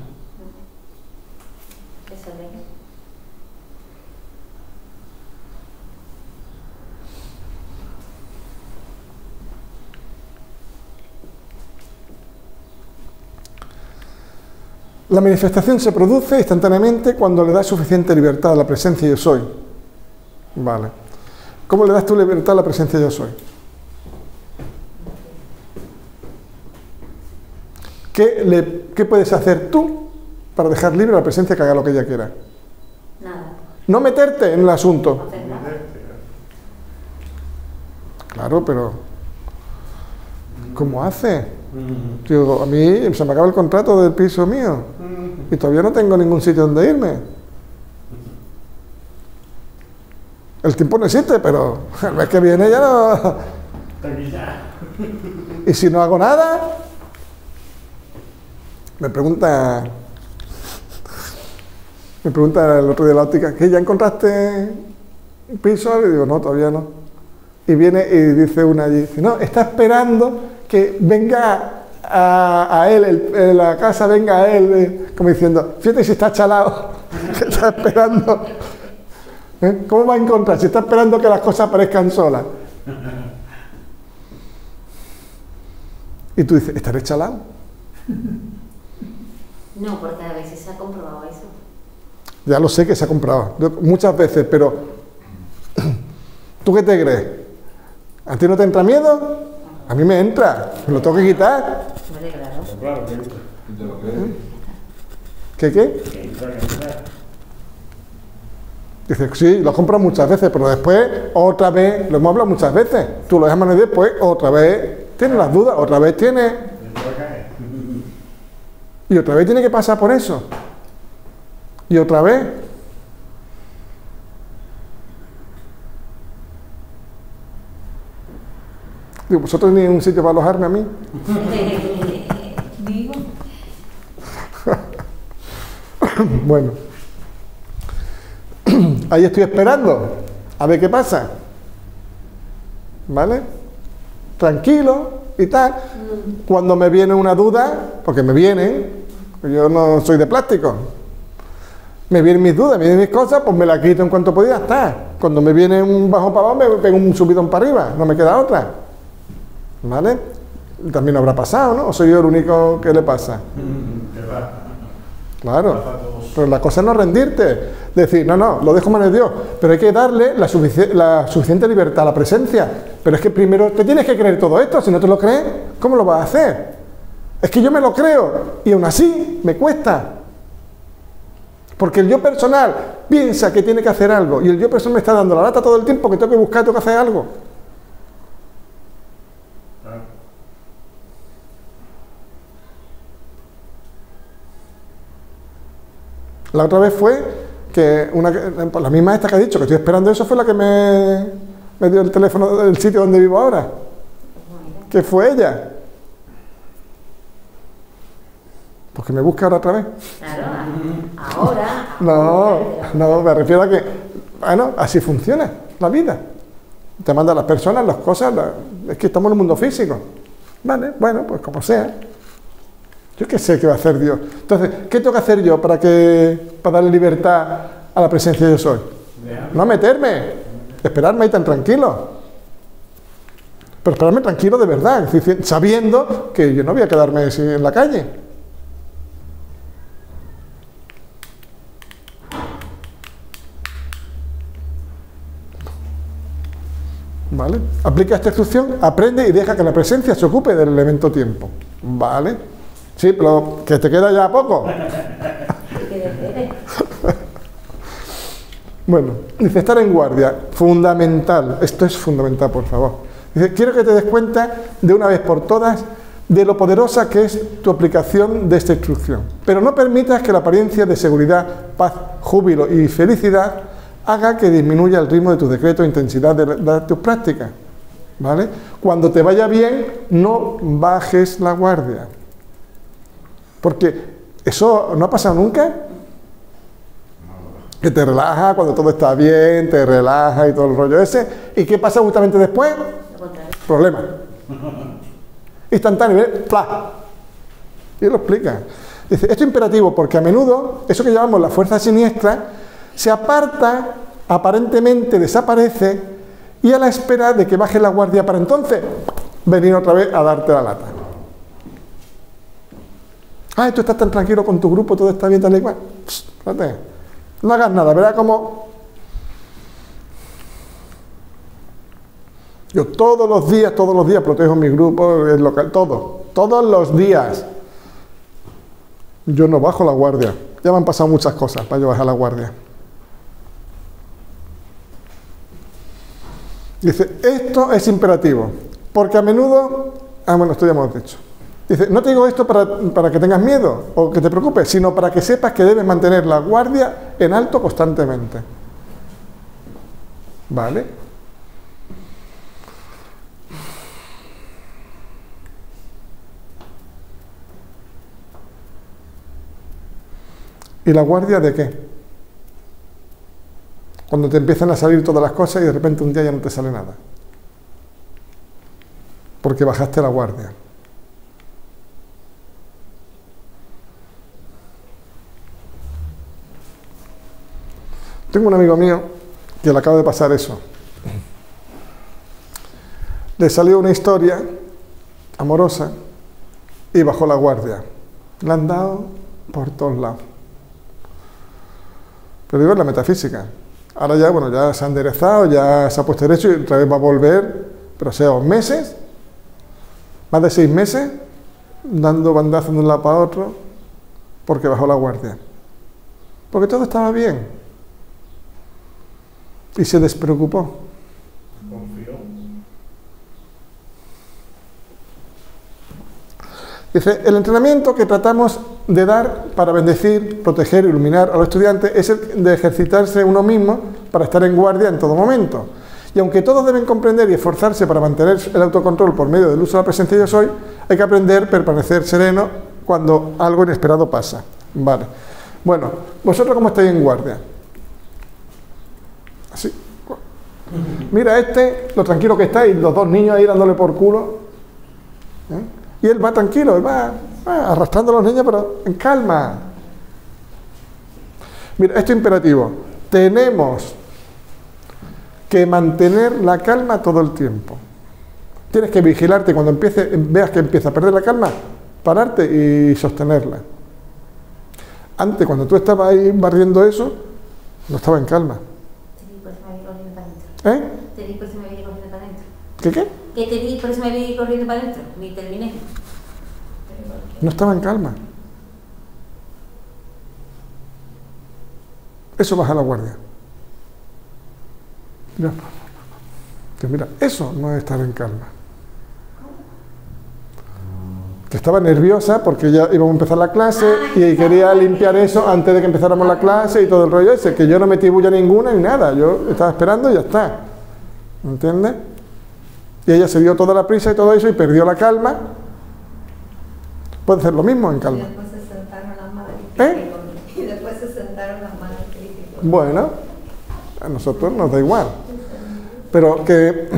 La manifestación se produce instantáneamente cuando le das suficiente libertad a la presencia yo soy. Vale. ¿Cómo le das tu libertad a la presencia yo soy? ¿Qué puedes hacer tú para dejar libre a la presencia que haga lo que ella quiera? Nada. No meterte en el asunto. Claro, pero ¿cómo hace? Digo, a mí se me acaba el contrato del piso mío y todavía no tengo ningún sitio donde irme. El tiempo no existe, pero el mes que viene ya no. Y si no hago nada, me pregunta el otro día la óptica, ¿que ya encontraste un piso? Y digo, no, todavía no. Y viene y dice una allí, dice, no, está esperando que venga a él, la casa venga a él, como diciendo, fíjate si está chalado, que está esperando. ¿Cómo va a encontrar? Si está esperando que las cosas aparezcan solas. Y tú dices, ¿estaré chalado? No, porque a veces se ha comprobado eso. Ya lo sé que se ha comprobado, muchas veces, pero ¿tú qué te crees? ¿A ti no te entra miedo? A mí me entra, me lo tengo que quitar. Vale, claro. Claro, que entra. ¿Y te lo crees? ¿Qué? Dices, sí, lo compro muchas veces, pero después, otra vez, lo hemos hablado muchas veces, tú lo dejas manos y después, otra vez, tienes las dudas, otra vez tienes... Y otra vez tiene que pasar por eso. Y otra vez. Digo, ¿vosotros ni un sitio para alojarme a mí? Digo. Bueno. Ahí estoy esperando a ver qué pasa. ¿Vale? Tranquilo y tal. Cuando me viene una duda, porque me vienen, yo no soy de plástico, me vienen mis dudas, me vienen mis cosas, pues me la quito en cuanto podía estar. Cuando me viene un bajo para abajo, me pego un subidón para arriba, no me queda otra. ¿Vale? También habrá pasado, ¿no? ¿O soy yo el único que le pasa? Claro, pero la cosa no es rendirte, decir, no, lo dejo en manos de Dios, pero hay que darle la suficiente libertad a la presencia. Pero es que primero te tienes que creer todo esto, si no te lo crees, ¿cómo lo vas a hacer? Es que yo me lo creo y aún así me cuesta. Porque el yo personal piensa que tiene que hacer algo y el yo personal me está dando la lata todo el tiempo que tengo que buscar, tengo que hacer algo. La otra vez fue que la misma esta que ha dicho que estoy esperando eso fue la que me dio el teléfono del sitio donde vivo ahora. Que fue ella. Pues que me busque ahora otra vez. Claro, ahora. No, me refiero a que, bueno, así funciona la vida. Te mandan las personas, las cosas, es que estamos en un mundo físico. Vale, bueno, pues como sea. Yo qué sé qué va a hacer Dios. Entonces, ¿qué tengo que hacer yo para darle libertad a la presencia de yo soy? No meterme, esperarme ahí tan tranquilo. Pero esperarme tranquilo de verdad, sabiendo que yo no voy a quedarme así en la calle. ¿Vale? Aplica esta instrucción, aprende y deja que la presencia se ocupe del elemento tiempo. ¿Vale? Sí, pero que te queda ya poco. Bueno, dice, estar en guardia, fundamental. Esto es fundamental, por favor. Dice, quiero que te des cuenta de una vez por todas de lo poderosa que es tu aplicación de esta instrucción. Pero no permitas que la apariencia de seguridad, paz, júbilo y felicidad haga que disminuya el ritmo de tu decreto e intensidad de tus prácticas. ¿Vale? Cuando te vaya bien, no bajes la guardia. Porque eso no ha pasado nunca. Que te relaja cuando todo está bien, te relaja y todo el rollo ese. ¿Y qué pasa justamente después? Problema. Instantáneo, ¡plá! Y lo explica. Dice, esto es imperativo porque a menudo, eso que llamamos la fuerza siniestra, se aparta, aparentemente desaparece, y a la espera de que baje la guardia para entonces venir otra vez a darte la lata. Ay, tú estás tan tranquilo con tu grupo, todo está bien, tal y cual. Espérate, no hagas nada, verás cómo... Yo todos los días protejo mi grupo, el local, todos los días. Yo no bajo la guardia. Ya me han pasado muchas cosas para yo bajar la guardia. Dice, esto es imperativo, porque a menudo... Ah, bueno, esto ya hemos dicho. Dice, no te digo esto para que tengas miedo o que te preocupes, sino para que sepas que debes mantener la guardia en alto constantemente. ¿Vale? ¿Y la guardia de qué? Cuando te empiezan a salir todas las cosas y de repente un día ya no te sale nada. Porque bajaste la guardia. Tengo un amigo mío que le acaba de pasar eso. Le salió una historia amorosa y bajó la guardia. Le han dado por todos lados. Pero digo, es la metafísica. Ahora ya, bueno, ya se ha enderezado, ya se ha puesto derecho y otra vez va a volver, pero o sea, meses, más de 6 meses, dando bandazos de un lado para otro, porque bajó la guardia. Porque todo estaba bien. Y se despreocupó. Confió. Dice, el entrenamiento que tratamos de dar para bendecir, proteger, iluminar a los estudiantes es el de ejercitarse uno mismo para estar en guardia en todo momento. Y aunque todos deben comprender y esforzarse para mantener el autocontrol por medio del uso de la presencia yo soy, hay que aprender a permanecer sereno cuando algo inesperado pasa. Vale. Bueno, ¿vosotros cómo estáis en guardia? Así. Mira lo tranquilo que está y los 2 niños ahí dándole por culo. Y él va tranquilo, él va arrastrando a los niños, pero en calma. Mira, esto es imperativo. Tenemos que mantener la calma todo el tiempo. Tienes que vigilarte cuando veas que empieza a perder la calma, pararte y sostenerla. Antes, cuando tú estabas ahí barriendo eso, no estaba en calma. ¿Eh? Te di, por eso me vine corriendo para adentro. ¿Qué? Que te di, por eso me vine corriendo para adentro. Ni terminé. No estaba en calma. Eso baja la guardia. Mira, que mira, eso no es estar en calma. Que estaba nerviosa porque ya íbamos a empezar la clase y quería limpiar eso antes de que empezáramos la clase y todo el rollo ese, que yo no metí bulla ninguna ni nada, yo estaba esperando y ya está. ¿Entiendes? Y ella se dio toda la prisa y todo eso y perdió la calma. Puede hacer lo mismo en calma. Y después se sentaron las madres. ¿Eh? Y después se sentaron las madres. Bueno, a nosotros nos da igual. Pero que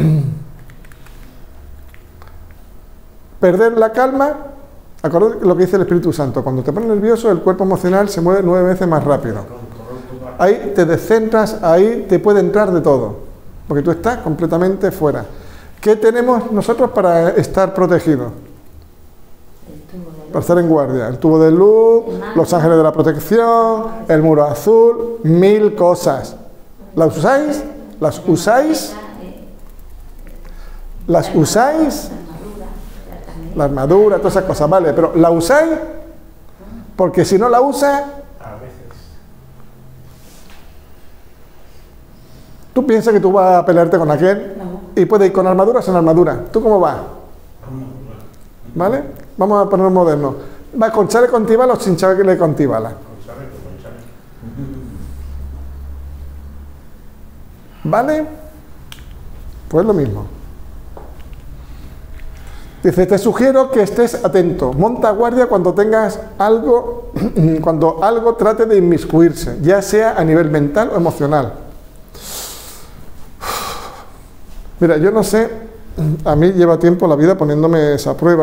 perder la calma, acordad lo que dice el Espíritu Santo, cuando te pones nervioso el cuerpo emocional se mueve 9 veces más rápido. Ahí te descentras, ahí te puede entrar de todo, porque tú estás completamente fuera. ¿Qué tenemos nosotros para estar protegidos? Para estar en guardia. El tubo de luz, los ángeles de la protección, el muro azul, 1000 cosas. ¿Las usáis? ¿Las usáis? ¿Las usáis? La armadura, todas esas cosas, vale, pero ¿la usáis? Porque si no la usas, A veces. tú piensas que tú vas a pelearte con aquel y puedes ir con armadura o sin armadura. ¿Tú cómo vas? ¿Vale? Vamos a poner moderno. ¿Vas con chaleco antibala o sin chaleco antibala? ¿Vale? Pues lo mismo. Dice, te sugiero que estés atento, monta guardia cuando tengas algo, cuando algo trate de inmiscuirse, ya sea a nivel mental o emocional. Mira, yo no sé, a mí lleva tiempo la vida poniéndome esa prueba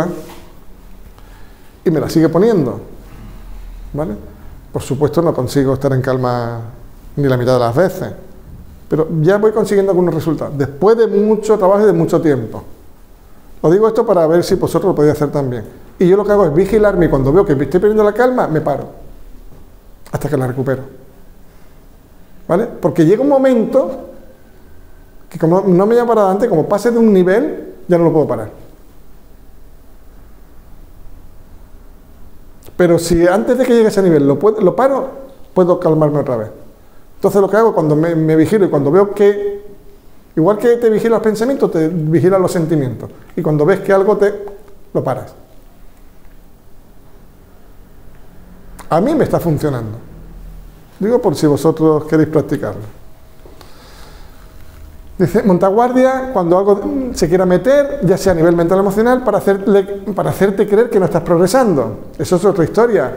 y me la sigue poniendo, ¿vale? Por supuesto no consigo estar en calma ni la mitad de las veces, pero ya voy consiguiendo algunos resultados, después de mucho trabajo y de mucho tiempo. Os digo esto para ver si vosotros lo podéis hacer también. Y yo lo que hago es vigilarme y cuando veo que me estoy perdiendo la calma, me paro. Hasta que la recupero. ¿Vale? Porque llega un momento que como no me haya parado antes, como pase de un nivel, ya no lo puedo parar. Pero si antes de que llegue a ese nivel lo paro, puedo calmarme otra vez. Entonces lo que hago cuando me vigilo y cuando veo que Igual que te vigila los pensamientos, te vigila los sentimientos. Y cuando ves que algo lo paras. A mí me está funcionando. Digo por si vosotros queréis practicarlo. Dice, Montaguardia, cuando algo se quiera meter, ya sea a nivel mental o emocional, para hacerte creer que no estás progresando. Eso es otra historia.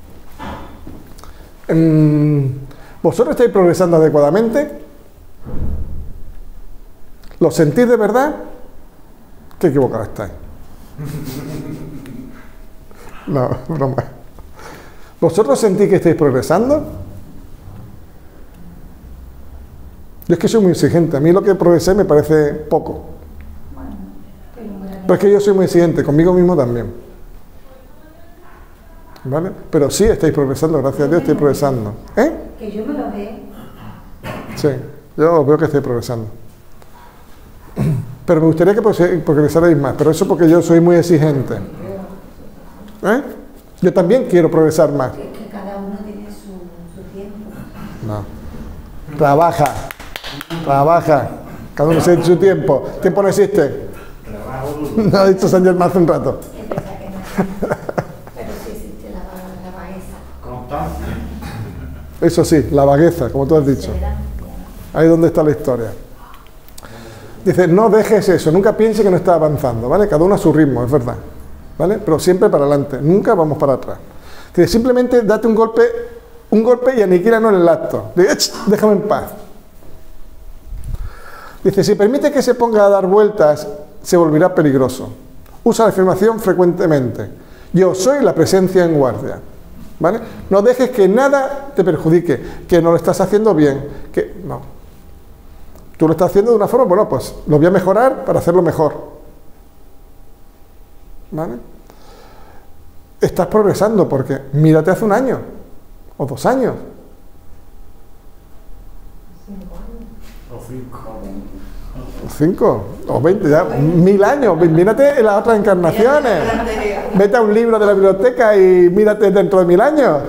¿Vosotros estáis progresando adecuadamente? ¿Lo sentís de verdad? Qué equivocado estáis. No, broma. ¿Vosotros sentís que estáis progresando? Yo es que soy muy exigente. A mí lo que progresé me parece poco. Pero es que yo soy muy exigente, conmigo mismo también. ¿Vale? Pero sí estáis progresando, gracias a Dios estáis progresando. ¿Eh? Que yo me lo veo. Sí, yo veo que estáis progresando. Pero me gustaría que progresarais más, pero eso porque yo soy muy exigente. ¿Eh? Yo también quiero progresar más. Es que cada uno tiene su tiempo. No. Trabaja. Cada uno tiene su tiempo. Tiempo no existe. No ha dicho San Germán hace un rato. Es verdad que no. Pero sí existe la vagueza. Constancia. Eso sí, la vagueza, como tú has dicho. Ahí es donde está la historia. Dice, no dejes eso, nunca piense que no estás avanzando, ¿vale? Cada uno a su ritmo, es verdad, ¿vale? Pero siempre para adelante, nunca vamos para atrás. Dice, simplemente date un golpe y aniquílanos en el acto. Dice, déjame en paz. Dice, si permite que se ponga a dar vueltas, se volverá peligroso. Usa la afirmación frecuentemente. Yo soy la presencia en guardia, ¿vale? No dejes que nada te perjudique, que no lo estás haciendo bien, que no. Tú lo estás haciendo de una forma, bueno, pues lo voy a mejorar para hacerlo mejor. ¿Vale? Estás progresando porque mírate hace un año, o 2 años. 5 o 20, ya 1000 años. Mírate en las otras encarnaciones. Vete a un libro de la biblioteca y mírate dentro de 1000 años.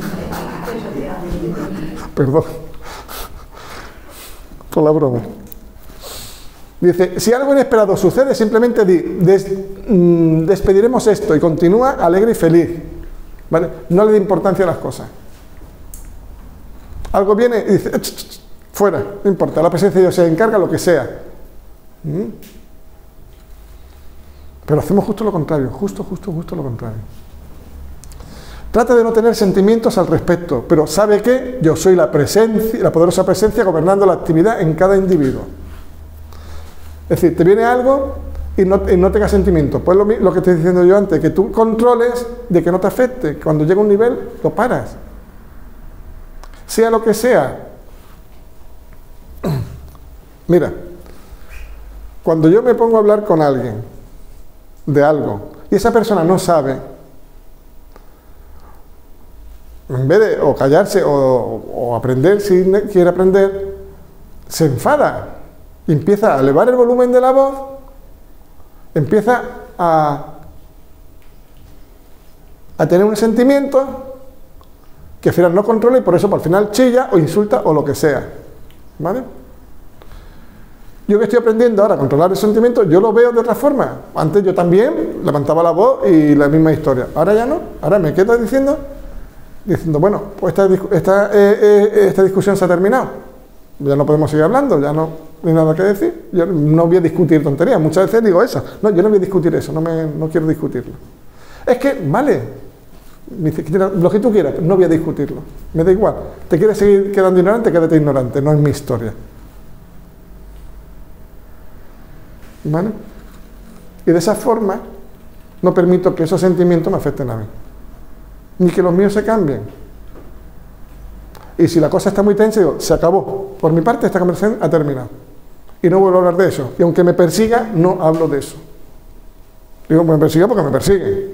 Perdón por la broma. Dice, si algo inesperado sucede, simplemente despediremos esto y continúa alegre y feliz. ¿Vale? No le dé importancia a las cosas. Algo viene y dice, fuera, no importa, la presencia de Dios se encarga, lo que sea. Pero hacemos justo lo contrario, justo lo contrario. Trata de no tener sentimientos al respecto, pero ¿sabe qué? Yo soy la presencia, la poderosa presencia gobernando la actividad en cada individuo. Es decir, te viene algo y no tengas sentimientos. Pues lo que estoy diciendo yo antes, que tú controles de que no te afecte. Cuando llega un nivel, lo paras. Sea lo que sea. Mira, cuando yo me pongo a hablar con alguien de algo y esa persona no sabe, en vez de o callarse o aprender si quiere aprender, se enfada y empieza a elevar el volumen de la voz, empieza a tener un sentimiento que al final no controla y por eso al final chilla o insulta o lo que sea. ¿Vale? Yo que estoy aprendiendo ahora a controlar el sentimiento, yo lo veo de otra forma. Antes yo también levantaba la voz y la misma historia. Ahora ya no, ahora me quedo diciendo, bueno, pues esta discusión se ha terminado. Ya no podemos seguir hablando, ya no hay nada que decir. Yo no voy a discutir tonterías. Muchas veces digo eso. No, yo no voy a discutir eso, no quiero discutirlo. Es que, vale, lo que tú quieras, no voy a discutirlo. Me da igual. ¿Te quieres seguir quedando ignorante? Quédate ignorante, no es mi historia. ¿Vale? Y de esa forma no permito que esos sentimientos me afecten a mí. Ni que los míos se cambien. Y si la cosa está muy tensa, digo, se acabó. Por mi parte, esta conversación ha terminado. Y no vuelvo a hablar de eso. Y aunque me persiga, no hablo de eso. Digo, me persigue porque me persigue.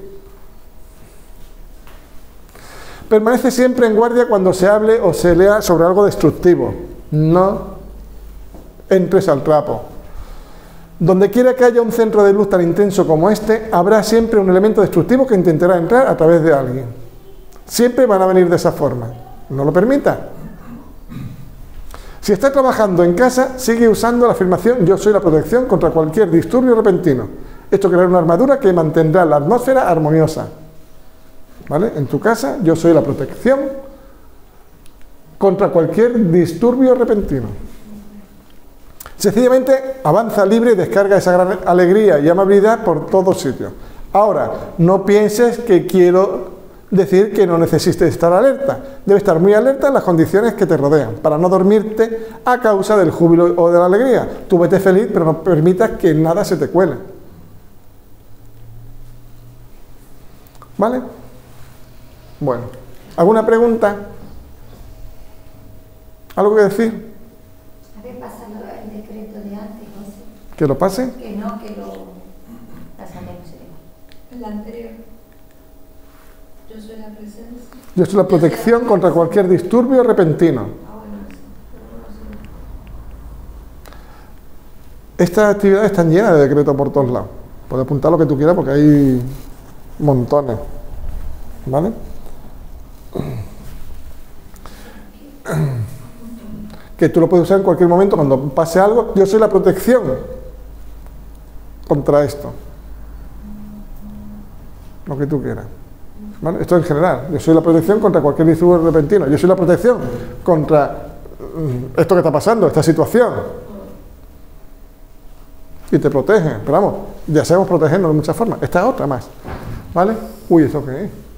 Permanece siempre en guardia cuando se hable o se lea sobre algo destructivo. No entres al trapo. Donde quiera que haya un centro de luz tan intenso como este, habrá siempre un elemento destructivo que intentará entrar a través de alguien. Siempre van a venir de esa forma. No lo permita. Si estás trabajando en casa, sigue usando la afirmación yo soy la protección contra cualquier disturbio repentino. Esto creará una armadura que mantendrá la atmósfera armoniosa. ¿Vale? En tu casa, yo soy la protección contra cualquier disturbio repentino. Sencillamente avanza libre y descarga esa gran alegría y amabilidad por todos sitios. Ahora, no pienses que quiero decir que no necesites estar alerta. Debes estar muy alerta en las condiciones que te rodean, para no dormirte a causa del júbilo o de la alegría. Tú vete feliz, pero no permitas que nada se te cuele. ¿Vale? Bueno, ¿alguna pregunta? ¿Algo que decir? A ver, pásalo el decreto de antes, José. ¿Que lo pase? Que no, que lo pasaremos. El anterior. Yo soy la presencia. Yo soy la protección contra cualquier disturbio repentino. Estas actividades están llenas de decretos por todos lados. Puedes apuntar lo que tú quieras porque hay montones. ¿Vale? Que tú lo puedes usar en cualquier momento cuando pase algo. Yo soy la protección contra esto. Lo que tú quieras. ¿Vale? Esto en general. Yo soy la protección contra cualquier disturbio repentino. Yo soy la protección contra esto que está pasando, esta situación. Y te protege. Pero vamos, ya sabemos protegernos de muchas formas. Esta es otra más. ¿Vale? Uy, ¿eso qué es?